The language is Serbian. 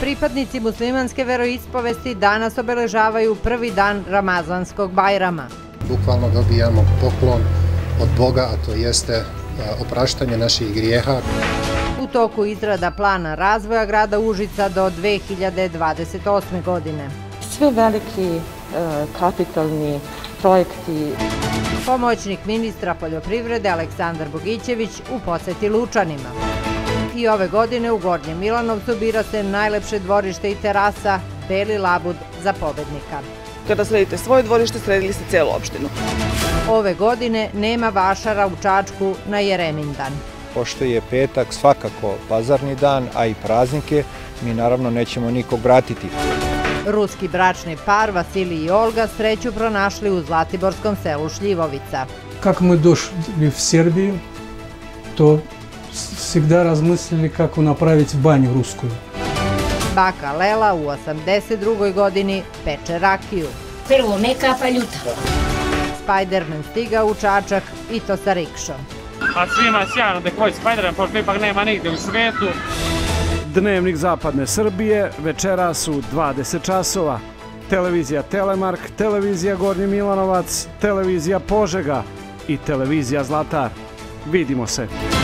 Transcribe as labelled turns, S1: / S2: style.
S1: Pripadnici muslimanske veroispovesti danas obeležavaju prvi dan Ramazanskog Bajrama.
S2: Bukvalno dobijamo poklon od Boga, a to jeste opraštanje naših grijeha.
S1: U toku izrada plana razvoja grada Užica do 2028. godine.
S3: Sve veliki kapitalni projekti.
S1: Pomoćnik ministra poljoprivrede Aleksandar Bogićević u poseti Lučanima. I ove godine u Gornjem Milanovcu bira se najlepše dvorište i terasa Beli labud za pobednika.
S4: Kada sredite svoje dvorište, sredili ste celu opštinu.
S1: Ove godine nema vašara u Čačku na Jeremindan.
S5: Pošto je petak svakako bazarni dan, a i praznike, mi naravno nećemo nikog vratiti.
S1: Ruski bračni par Vasilij i Olga sreću pronašli u zlatiborskom selu Šljivovica.
S6: Kako мы дошли в Сербию, то всегда размыслили, kako napraviti banju rusku.
S1: Baka Lela u 82. godini peče rakiju.
S7: Prvo neka pa ljuta.
S1: Spiderman stigao u Čačak i to sa rikšom.
S8: A svima sjajno da koji Spiderman, pošto ipak nema nigde u svetu.
S9: Dnevnik Zapadne Srbije, večeras u 20 časova. Televizija Telemark, televizija Gornji Milanovac, televizija Požega i televizija Zlatar. Vidimo se.